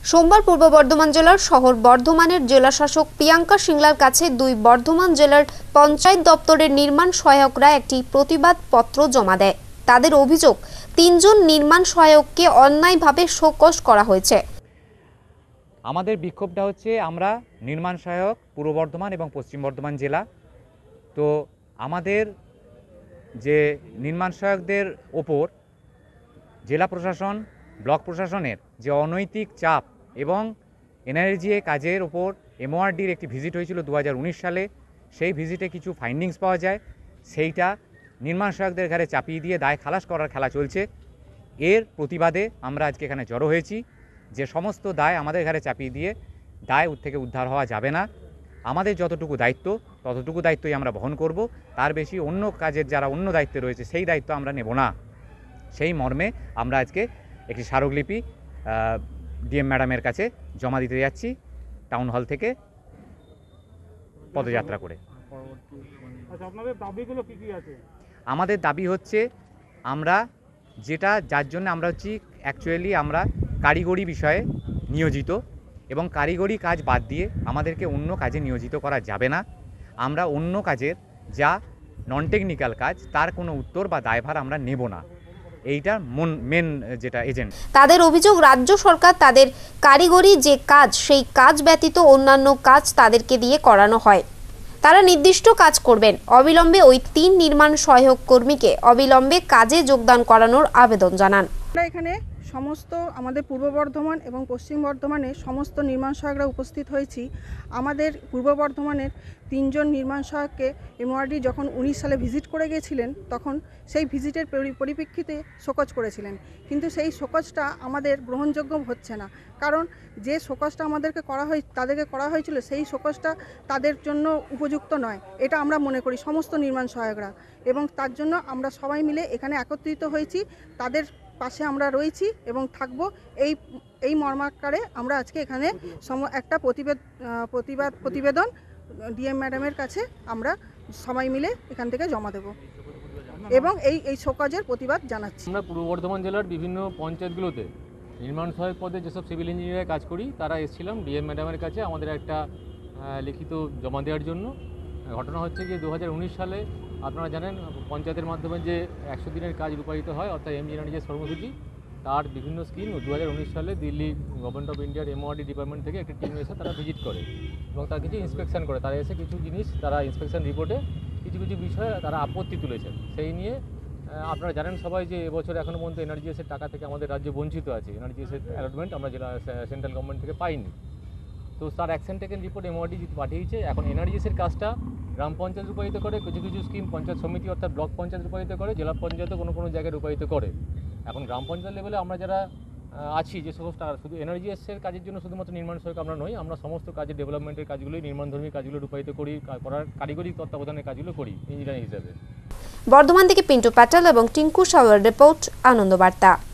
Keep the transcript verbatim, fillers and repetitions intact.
সোমবার পূর্ব বর্ধমান জেলার শহর বর্ধমানের জেলাশাসক প্রিয়াঙ্কা সিংলার কাছে দুই বর্ধমান জেলার পঞ্চায়েত দপ্তরের নির্মাণ সহায়করা একটি প্রতিবাদ পত্র জমা দেয়। তাদের অভিযোগ, তিনজন নির্মাণ সহায়ককে অন্যায়ভাবে শোকজ করা হয়েছে। আমাদের বিক্ষোভটা হচ্ছে, আমরা নির্মাণ সহায়ক পূর্ব বর্ধমান এবং পশ্চিম বর্ধমান জেলা। তো আমাদের যে নির্মাণ সহায়কদের ওপর জেলা প্রশাসন, ব্লক প্রশাসনের যে অনৈতিক চাপ এবং এনআরজিএ কাজের ওপর এমওআরডির একটি ভিজিট হয়েছিল দু হাজার উনিশ সালে, সেই ভিজিটে কিছু ফাইন্ডিংস পাওয়া যায়। সেইটা নির্মাণ সহায়কদের ঘাড়ে চাপিয়ে দিয়ে দায় খালাস করার খেলা চলছে। এর প্রতিবাদে আমরা আজকে এখানে জড়ো হয়েছি যে সমস্ত দায় আমাদের ঘাড়ে চাপিয়ে দিয়ে দায় থেকে উদ্ধার হওয়া যাবে না। আমাদের যতটুকু দায়িত্ব ততটুকু দায়িত্বই আমরা বহন করব, তার বেশি অন্য কাজের যারা অন্য দায়িত্বে রয়েছে সেই দায়িত্ব আমরা নেব না। সেই মর্মে আমরা আজকে একটি স্মারকলিপি ডিএম ম্যাডামের কাছে জমা দিতে যাচ্ছি টাউন হল থেকে পদযাত্রা করে। আমাদের দাবি হচ্ছে, আমরা যেটা যার জন্য আমরা হচ্ছি অ্যাকচুয়ালি আমরা কারিগরি বিষয়ে নিয়োজিত, এবং কারিগরি কাজ বাদ দিয়ে আমাদেরকে অন্য কাজে নিয়োজিত করা যাবে না। আমরা অন্য কাজের যা নন টেকনিক্যাল কাজ তার কোনো উত্তর বা দায়ভার আমরা নেব না। এইটা মেন যেটা এজেন্ট। তাদের অভিযোগ, রাজ্য সরকার তাদের কারিগরি যে কাজ সেই কাজ ব্যতীত অন্যান্য কাজ তাদেরকে দিয়ে করানো হয়। তারা নির্দিষ্ট কাজ করবেন। অবিলম্বে ওই তিন নির্মাণ সহায়ক কর্মীকে অবিলম্বে কাজে যোগদান করানোর আবেদন জানান। আমরা এখানে সমস্ত আমাদের পূর্ব বর্ধমান এবং পশ্চিম বর্ধমানে সমস্ত নির্মাণ সহায়করা উপস্থিত হয়েছি। আমাদের পূর্ব বর্ধমানের তিনজন নির্মাণ সহায়ককে এমওআরডি যখন উনিশ সালে ভিজিট করে গিয়েছিলেন, তখন সেই ভিজিটের পরিপ্রেক্ষিতে শোকজ করেছিলেন, কিন্তু সেই শোকজটা আমাদের গ্রহণযোগ্য হচ্ছে না। কারণ যে শোকজটা আমাদেরকে করা হয় তাদেরকে করা হয়েছিল সেই শোকজটা তাদের জন্য উপযুক্ত নয়, এটা আমরা মনে করি সমস্ত নির্মাণ সহায়করা। এবং তার জন্য আমরা সবাই মিলে এখানে একত্রিত হয়েছি, তাদের পাশে আমরা রয়েছি এবং থাকব। এই এই মর্মাকারে আমরা আজকে এখানে একটা প্রতিবেদ প্রতিবাদ প্রতিবেদন ডিএম ম্যাডামের কাছে আমরা সবাই মিলে এখান থেকে জমা দেব এবং এই এই শোকজের প্রতিবাদ জানাচ্ছি। আমরা পূর্ব বর্ধমান জেলার বিভিন্ন পঞ্চায়েতগুলোতে নির্মাণ সহায়ক পদে যেসব সিভিল ইঞ্জিনিয়ার কাজ করি তারা এসেছিলাম ডিএম ম্যাডামের কাছে আমাদের একটা লিখিত জমা দেওয়ার জন্য। ঘটনা হচ্ছে যে দু হাজার উনিশ সালে আপনারা জানেন পঞ্চায়েতের মাধ্যমে যে একশো দিনের কাজ রূপায়িত হয়, অর্থাৎ এমজিএনআরজি যে কর্মসূচি, তার বিভিন্ন স্কিম দু হাজার উনিশ সালে দিল্লি গভর্নমেন্ট অফ ইন্ডিয়ার এমওআরডি ডিপার্টমেন্ট থেকে একটা টিম এসে তারা ভিজিট করে এবং তার কিছু ইন্সপেকশন করে। তারা এসে কিছু জিনিস তারা ইন্সপেকশন রিপোর্টে কিছু কিছু বিষয়ে তারা আপত্তি তুলেছেন। সেই নিয়ে আপনারা জানেন সবাই যে এবছর এখনও পর্যন্ত এনআরজিএসের টাকা থেকে আমাদের রাজ্য বঞ্চিত আছে। এনআরজিএসের অ্যালটমেন্ট আমরা জেলা সেন্ট্রাল গভর্নমেন্ট থেকে পাইনি। তো তার অ্যাকশন টেকেন রিপোর্ট এমওআরডি পাঠিয়েছে। এখন এনআরজিএসের কাজটা গ্রাম পঞ্চায়েত রূপায়িত করে, কিছু কিছু স্কিম পঞ্চায়েত সমিতি অর্থাৎ ব্লক পঞ্চায়েত রূপায়িত করে, জেলা পঞ্চায়েতও কোনো কোনো জায়গায় রূপায়িত করে। এখন গ্রাম পঞ্চায়েত লেভেলে আমরা যারা আছি, যে সমস্ত শুধু এনআরজিএসের কাজের জন্য শুধুমাত্র নির্মাণ সহায়ক আমরা নই, আমরা সমস্ত কাজের ডেভেলপমেন্টের কাজগুলোই, নির্মাণধর্মী কাজগুলো রূপায়িত করি, করার কারিগরি তত্ত্বাবধানের কাজগুলো করি ইঞ্জিনিয়ার হিসেবে। বর্ধমান থেকে পিন্টু প্যাটেল এবং টিঙ্কু সাওয়ার রিপোর্ট, আনন্দ বার্তা।